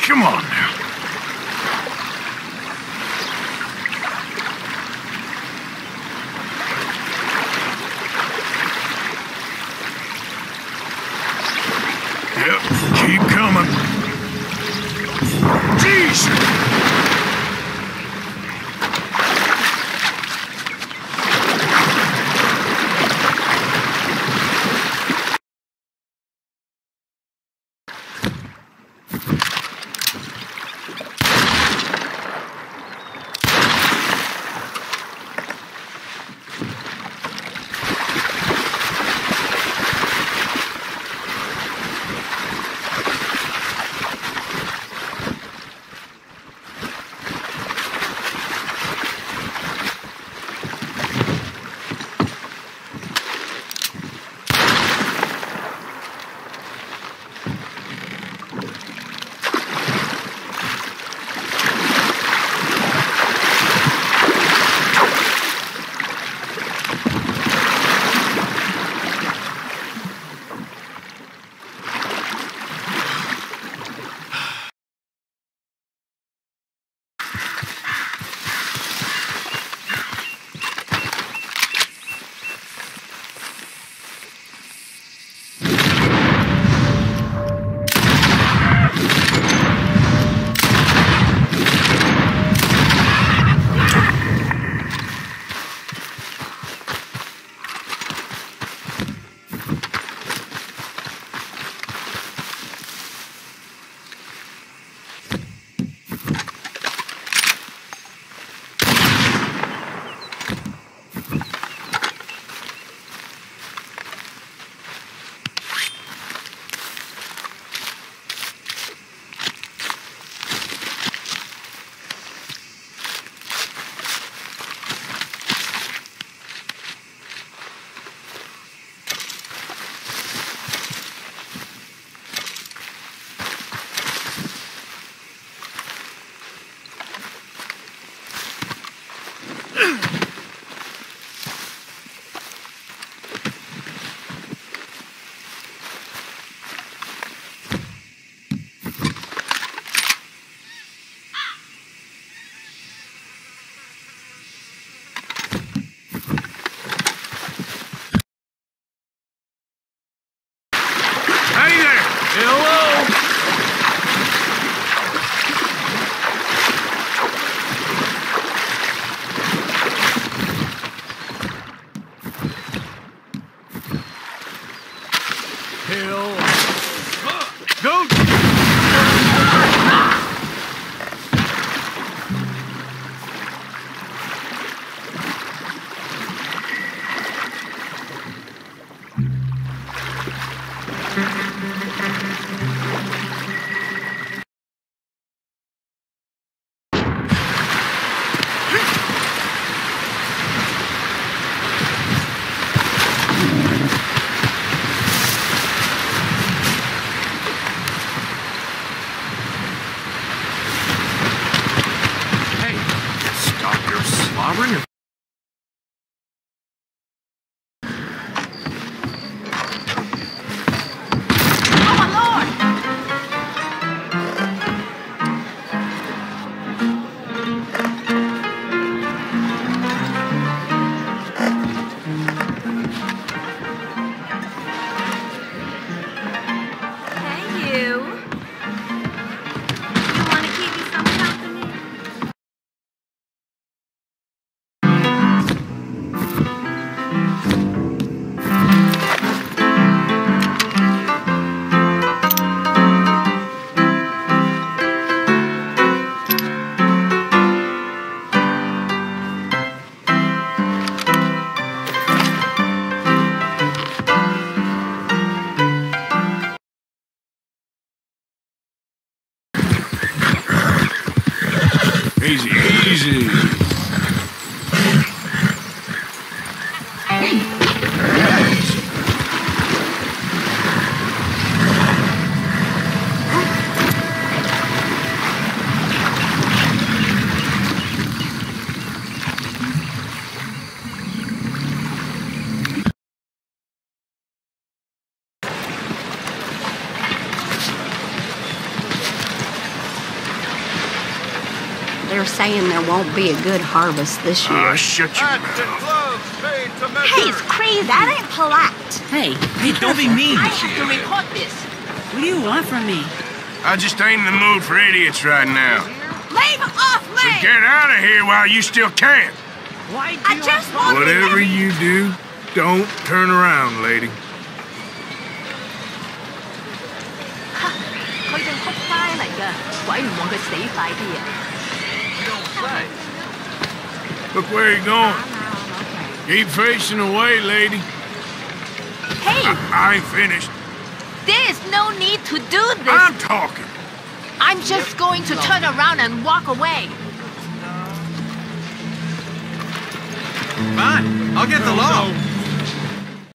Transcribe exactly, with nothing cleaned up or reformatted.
Come on now. Yep, keep coming. Jeez! saying there won't be a good harvest this year. Ah, shut your Hats mouth. and gloves made to measure. Hey, it's crazy. That ain't polite. Hey, hey, don't be mean. I have to report this. What do you want from me? I just ain't in the mood for idiots right now. Leave off So me! get out of here while you still can. Why do I just want to Whatever be you do, don't turn around, lady. 佢哋撲街嚟㗎，鬼唔望佢死快啲啊！ Say, Look where you're going. Keep facing away, lady. Hey, I, I ain't finished. there's no need to do this. I'm talking. I'm just going to turn around and walk away. fine. I'll get the law.